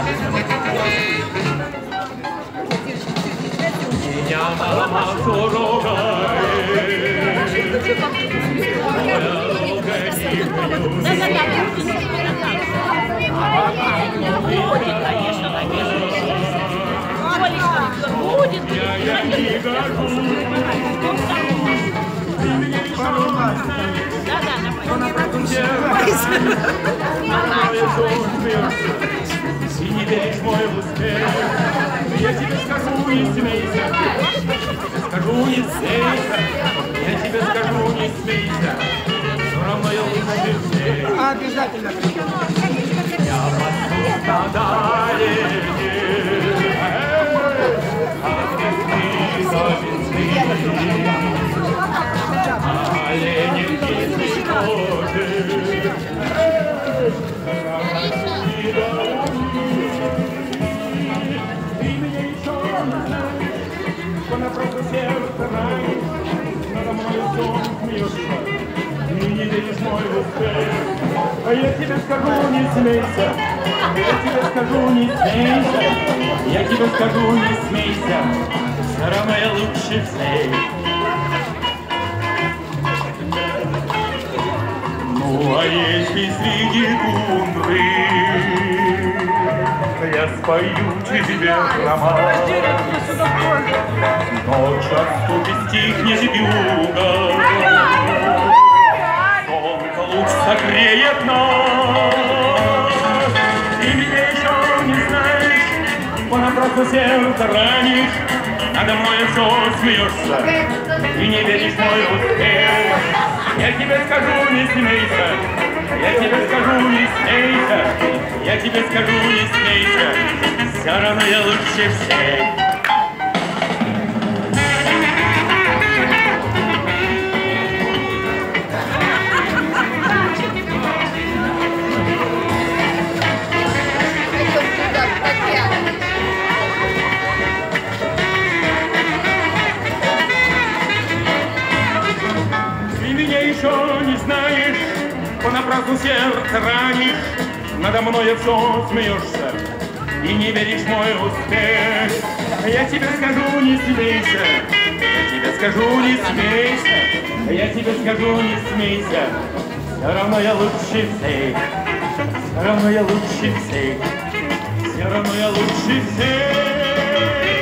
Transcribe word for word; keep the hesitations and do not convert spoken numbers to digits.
Меня мама суровая, Будет, конечно, конечно. Будет, я не гожу. Да, да, И не веришь в мой успех. Я тебе скажу, не смейся. Скажу, не смейся. Я тебе скажу, не смейся. Все равно я лучше всех. Обязательно. Я пасу стада оленей, от весны до весны. Олени песни кожи. Ты меня еще не знаешь, что на просто сердце ранит, надо мной сон смеешься, ты не веришь в мой успех. А я тебе скажу, не смейся, я тебе скажу, не смейся, я тебе скажу, не смейся, все равно я лучше всех. Ну а если среди тундры я спою тебе роман, ночь отступит, стихнет вьюга, солнце луч согреет нас. Ты меня еще не знаешь, понапрасну сердце ранишь, надо мной все смеешься, и не веришь в мой успех. Я тебе скажу, не смейся, я тебе скажу, не смейся, я тебе скажу, не смейся, все равно я лучше всех. Понапрасну сердце ранишь, надо мною все смеешься, и не веришь в мой успех. Я тебе скажу, не смейся, я тебе скажу, не смейся, я тебе скажу, не смейся, все равно я лучше всех, все равно я лучше всех, все равно я лучше всех.